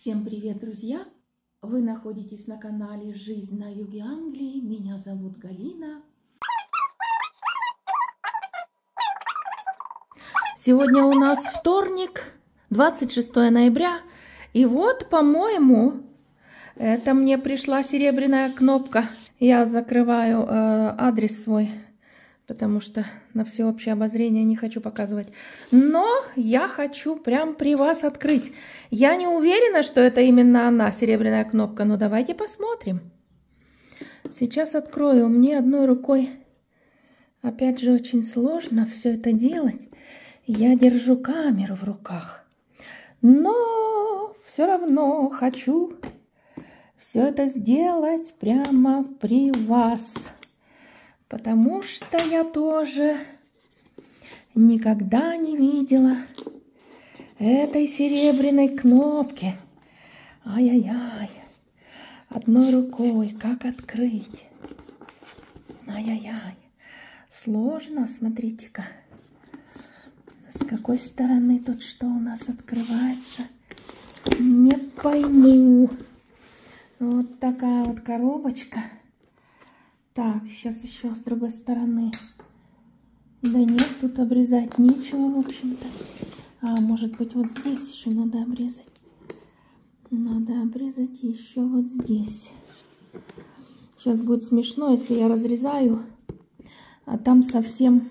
Всем привет, друзья! Вы находитесь на канале «Жизнь на юге Англии». Меня зовут Галина. Сегодня у нас вторник, 26 ноября. И вот, по-моему, это мне пришла серебряная кнопка. Я закрываю адрес свой, потому что на всеобщее обозрение не хочу показывать. Но я хочу прям при вас открыть. Я не уверена, что это именно она, серебряная кнопка, но давайте посмотрим. Сейчас открою. Мне одной рукой, опять же, очень сложно все это делать. Я держу камеру в руках. Но все равно хочу все это сделать прямо при вас. Потому что я тоже никогда не видела этой серебряной кнопки. Ай-яй-яй. Одной рукой как открыть? Ай-яй-яй. Сложно, смотрите-ка. С какой стороны тут что у нас открывается? Не пойму. Вот такая вот коробочка. Так, сейчас еще с другой стороны. Да нет, тут обрезать нечего, в общем-то. А, может быть, вот здесь еще надо обрезать. Надо обрезать еще вот здесь. Сейчас будет смешно, если я разрезаю, а там совсем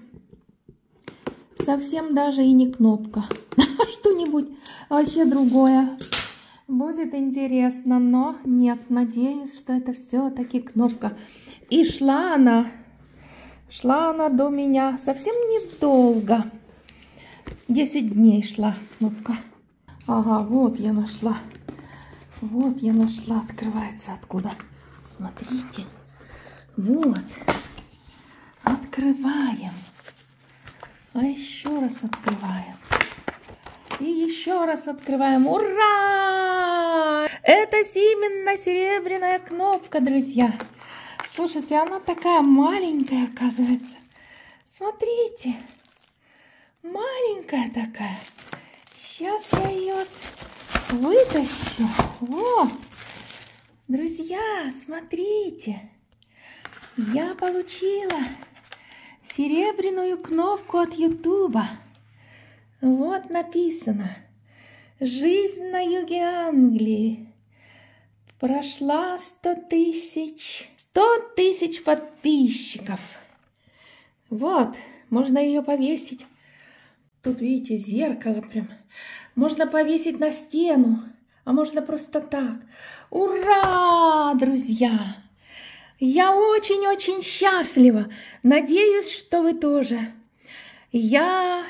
даже и не кнопка. Что-нибудь вообще другое. Будет интересно, но нет, надеюсь, что это все-таки кнопка. И шла она до меня совсем недолго. 10 дней шла кнопка. Ага, вот я нашла. Вот я нашла. Открывается откуда? Смотрите. Вот. Открываем. А еще раз открываем. И еще раз открываем. Ура! Это именно серебряная кнопка, друзья. Слушайте, она такая маленькая, оказывается. Смотрите. Маленькая такая. Сейчас я ее вытащу. Вот. Друзья, смотрите. Я получила серебряную кнопку от Ютуба. Вот написано: «Жизнь на юге Англии». Прошла 100 тысяч подписчиков. Вот, можно ее повесить. Тут, видите, зеркало прям. Можно повесить на стену, а можно просто так. Ура, друзья! Я очень-очень счастлива. Надеюсь, что вы тоже. Я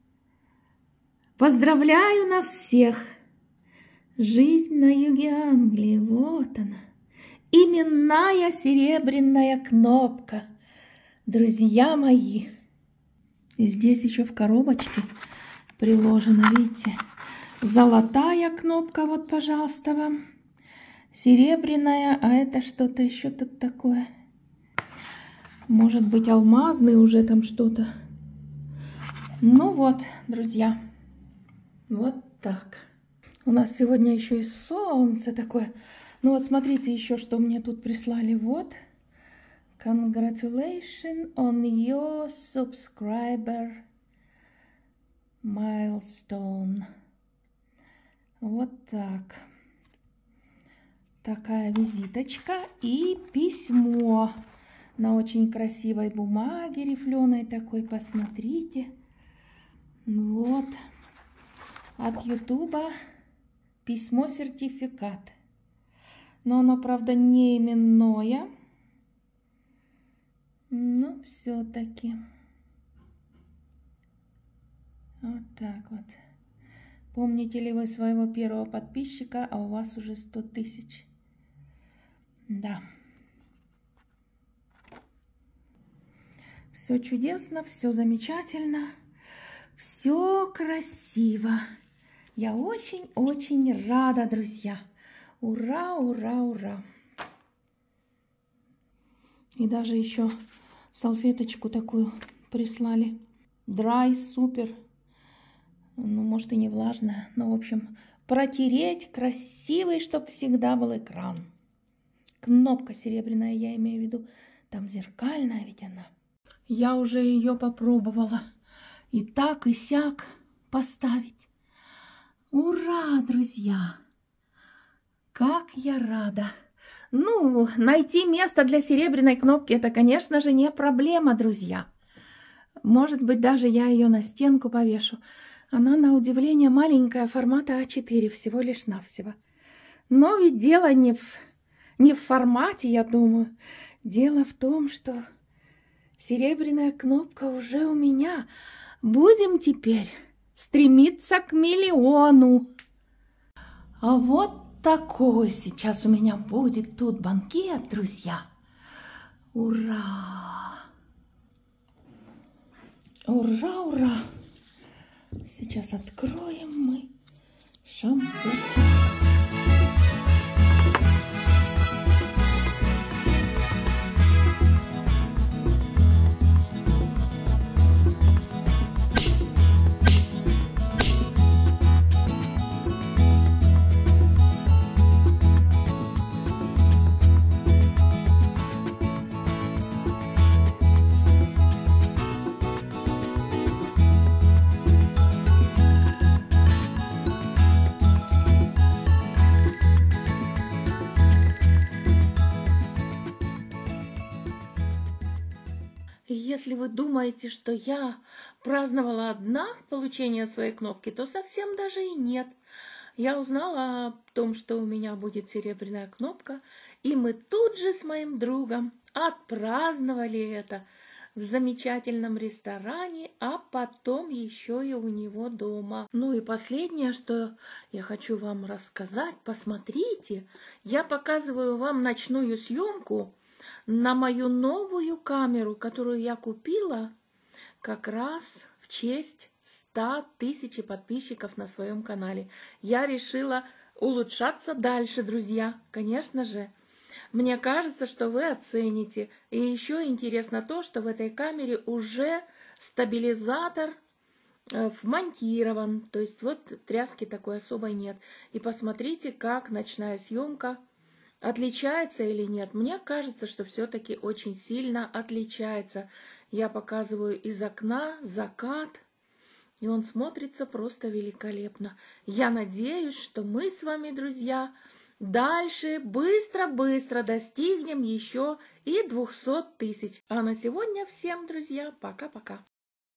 поздравляю нас всех. Жизнь на юге Англии. Вот она. Именная серебряная кнопка. Друзья мои. И здесь еще в коробочке приложено, видите, золотая кнопка. Вот, пожалуйста, вам. Серебряная, а это что-то еще тут такое. Может быть, алмазный уже там что-то. Ну вот, друзья. Вот так. У нас сегодня еще и солнце такое. Ну вот, смотрите еще, что мне тут прислали. Вот. Congratulations on your subscriber milestone. Вот так. Такая визиточка и письмо на очень красивой бумаге рифленой такой. Посмотрите. Вот. От Ютуба письмо-сертификат. Но оно, правда, не именное. Но все-таки. Вот так вот. Помните ли вы своего первого подписчика, а у вас уже 100 тысяч? Да. Все чудесно, все замечательно, все красиво. Я очень-очень рада, друзья. Ура, ура, ура. И даже еще салфеточку такую прислали. Dry, супер. Ну, может, и не влажная. Но, в общем, протереть красивый, чтобы всегда был экран. Кнопка серебряная, я имею в виду. Там зеркальная ведь она. Я уже ее попробовала. И так, и сяк поставить. Ура, друзья! Как я рада! Ну, найти место для серебряной кнопки, это, конечно же, не проблема, друзья. Может быть, даже я ее на стенку повешу. Она, на удивление, маленькая, формата А4, всего лишь навсего. Но ведь дело не в формате, я думаю. Дело в том, что серебряная кнопка уже у меня. Будем теперь стремиться к миллиону. А вот такой сейчас у меня будет тут банкет, друзья. Ура! Ура, ура! Сейчас откроем мы шампусик. Если вы думаете, что я праздновала одна получение своей кнопки, то совсем даже и нет. Я узнала о том, что у меня будет серебряная кнопка, и мы тут же с моим другом отпраздновали это в замечательном ресторане, а потом еще и у него дома. Ну и последнее, что я хочу вам рассказать, посмотрите, я показываю вам ночную съемку на мою новую камеру, которую я купила как раз в честь 100 000 подписчиков на своем канале. Я решила улучшаться дальше, друзья, конечно же. Мне кажется, что вы оцените. И еще интересно то, что в этой камере уже стабилизатор вмонтирован. То есть вот тряски такой особой нет. И посмотрите, как ночная съемка отличается или нет? Мне кажется, что все-таки очень сильно отличается. Я показываю из окна закат, и он смотрится просто великолепно. Я надеюсь, что мы с вами, друзья, дальше быстро-быстро достигнем еще и 200 000. А на сегодня всем, друзья, пока-пока.